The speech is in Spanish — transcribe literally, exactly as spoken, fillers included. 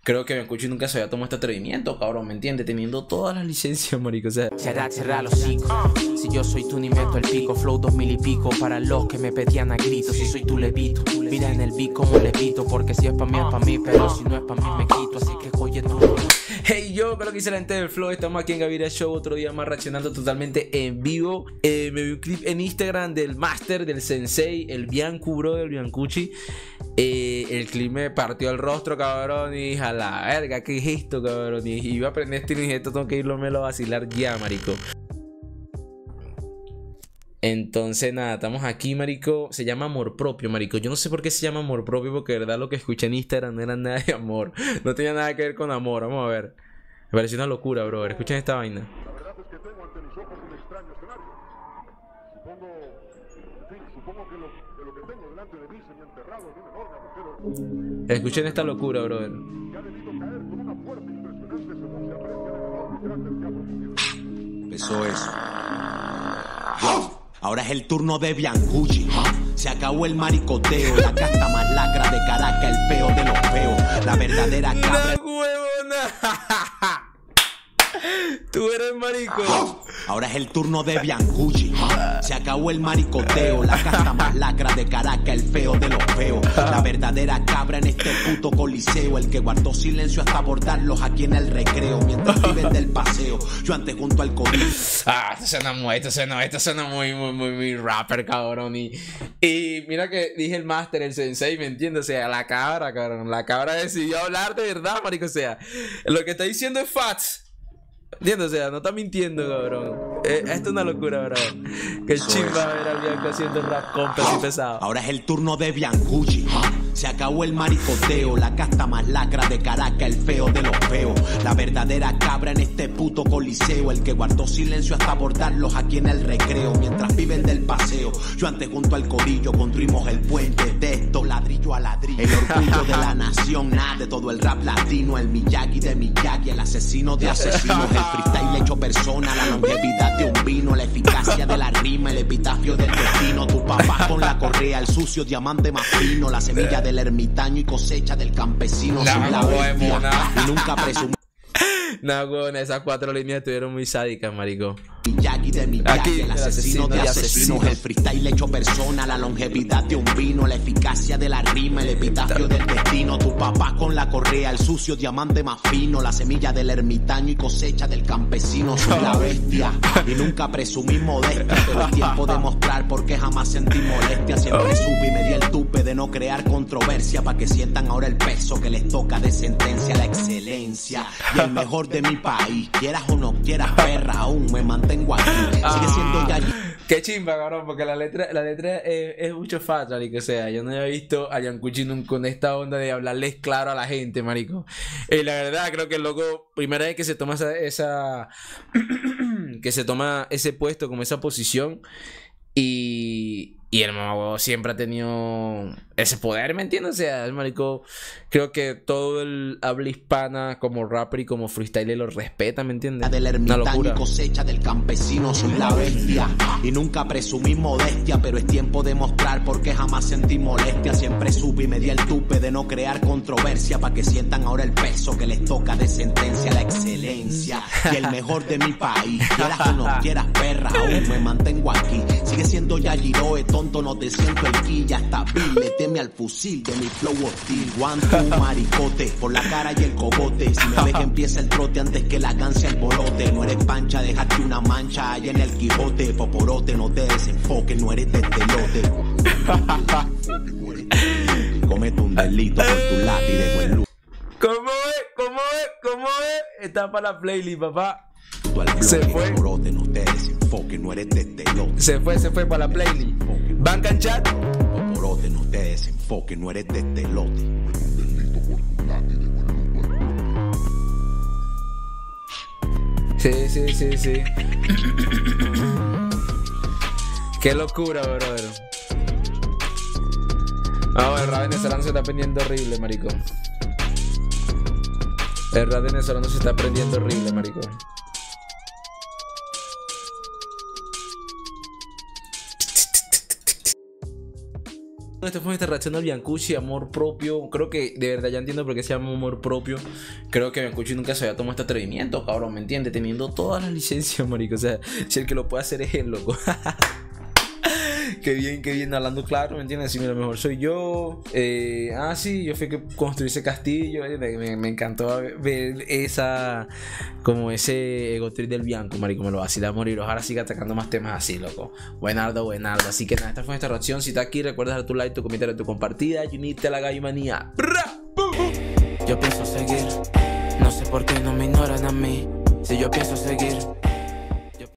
creo que Biancucci nunca se había tomado este atrevimiento, cabrón, ¿me entiendes? Teniendo todas las licencias, marico, o sea. Cerrar, cerrar los hocico. Si yo soy tú ni meto el pico, flow dos mil y pico para los que me pedían a gritos. Si soy tú levito, mira en el beat como levito, porque si es pa' mí es pa' mí, pero si no es pa' mí me quito, así que oye tú. Hey yo, creo que hice la gente del flow, estamos aquí en Gaviria Show, otro día más reaccionando totalmente en vivo. eh, Me vi un clip en Instagram del Master, del Sensei, el Biancu, bro, del Biancucci. eh, El clip me partió el rostro, cabrón, y dije, a la verga, ¿qué es esto, cabrón? Y iba a aprender este y dije, esto tengo que irlo me lo a vacilar ya, marico. Entonces nada, estamos aquí, marico. Se llama amor propio, marico. Yo no sé por qué se llama amor propio, porque de verdad lo que escuché en Instagram no era nada de amor. No tenía nada que ver con amor, vamos a ver. Me pareció una locura, bro. Escuchen esta vaina. La verdad es que tengo ante mis ojos un extraño escenario. Supongo, en fin, supongo que lo, que lo que tengo delante de mí se me ha enterrado en un enorme agujero. Escuchen esta locura, brother. Que ha debido caer con una fuerza impresionante según se aprecia en el enorme cráter que ha producido. Empezó eso. Ahora es el turno de Biancucci. Se acabó el maricoteo, la casta más lacra de Caracas, el feo de los feos, la verdadera cabra. ¡No, huevona! Tú eres marico. Ahora es el turno de Biancucci. Se acabó el maricoteo, la casta más lacra de Caracas, el feo de los feos, la verdadera cabra en este puto coliseo, el que guardó silencio hasta abordarlos aquí en el recreo, mientras viven del paseo, yo antes junto al codillo. Ah, esto suena muy, esto suena, esto suena muy, muy, muy, muy rapper, cabrón. Y, y mira que dije el Master, el Sensei, ¿me entiendes? O sea, la cabra, cabrón. La cabra decidió hablar de verdad, marico. O sea, lo que está diciendo es Fats. ¿Entiendes? O sea, no está mintiendo, cabrón. Eh, esto es una locura, bro. Que chimba ver al Bianco haciendo rap completo y pesado. Ahora es el turno de Biancucci. Se acabó el maricoteo, la casta más lacra de Caracas, el feo de los feos, la verdadera cabra en este puto coliseo, el que guardó silencio hasta abordarlos aquí en el recreo, mientras viven del paseo. Yo antes junto al codillo construimos el puente de esto, ladrillo a ladrillo. El orgullo de la nación, nada de todo el rap latino, el Miyagi de Miyagi, el asesino de asesinos, el freestyle hecho persona, la longevidad de un vino, la eficacia de la rima, el epitafio del destino. Tu papá con la correa, el sucio diamante más fino, la semilla del ermitaño y cosecha del campesino. Nah, Soy la bestia y nunca presumí. Nah, weón, esas cuatro líneas estuvieron muy sádicas, marico. Miyagi de Miyagi, Aquí, el asesino de asesinos, el freestyle hecho persona, la longevidad de un vino, la eficacia de la rima, el epitafio del destino. Tu papá con la correa, el sucio diamante más fino, la semilla del ermitaño y cosecha del campesino. Soy la bestia y nunca presumí modestia, pero es tiempo de mostrar porque jamás sentí molestia. Siempre supe y me di el tupe de no crear controversia, para que sientan ahora el peso que les toca de sentencia, la excelencia y el mejor de mi país. Quieras o no quieras, perra, aún me mantengo aquí. Sigue siendo ya. Qué chimba, cabrón, porque la letra, la letra es, es mucho fat, marico. O sea, yo no había visto a Biancucci nunca con esta onda de hablarles claro a la gente, marico. Y la verdad, creo que el loco, primera vez que se toma esa, esa que se toma ese puesto, como esa posición. Y, y el mamá siempre ha tenido ese poder, ¿me entiendes? O sea, el marico, creo que todo el habla hispana como rapper y como freestyler lo respeta, ¿me entiendes? Del ermitaño y cosecha del campesino, soy la bestia y nunca presumí modestia, pero es tiempo de mostrar porque jamás sentí molestia. Siempre supe y me di el tupe de no crear controversia, para que sientan ahora el peso que les toca de sentencia, la excelencia y el mejor de mi país. Quieras o no quieras, perra, aún me mantengo aquí. Sigue siendo Yajiroe, tonto, no te siento el ki. Ya está vil, le teme al fusil de mi flow hostil. One, two, maricote, por la cara y el cogote. Si me ves que empieza el trote antes que la gancia el bolote. No eres pancha, déjate una mancha allá en el Quijote. Poporote, no te desenfoques, no eres de este lote. Comete un delito por tu lado y dejo el luz. ¿Cómo es? ¿Cómo es? ¿Cómo es? Está para la playlist, papá. Se fue. Poporote, no te desenfoques, no eres de este lote. Se fue, se fue para la playlist. ¿Banca en chat? Poporote, no te desenfoques, no eres de este lote. Sí, sí, sí, sí. Qué locura, brother. Ah, el rap venezolano se está prendiendo horrible, marico. El rap venezolano se está prendiendo horrible, marico. Esta fue nuestra reacción al Biancucci, amor propio. Creo que de verdad ya entiendo por qué se llama amor propio. Creo que Biancucci nunca se había tomado este atrevimiento, cabrón, ¿me entiendes? Teniendo todas las licencias, marico. O sea, si el que lo puede hacer es él, loco. Qué bien, qué bien, hablando claro, ¿me entiendes? Si lo mejor soy yo. Eh, ah, sí, yo fui que construí ese castillo. Me, me, me encantó ver esa, como ese ego trip del Bianco, marico. Me lo vacila a morir. Ojalá siga atacando más temas así, loco. Buenardo, buenardo. Así que nada, esta fue nuestra reacción. Si estás aquí, recuerda dar tu like, tu comentario, tu compartida. Y unirte a la gallo manía. Yo pienso seguir. No sé por qué no me ignoran a mí. Si yo pienso seguir.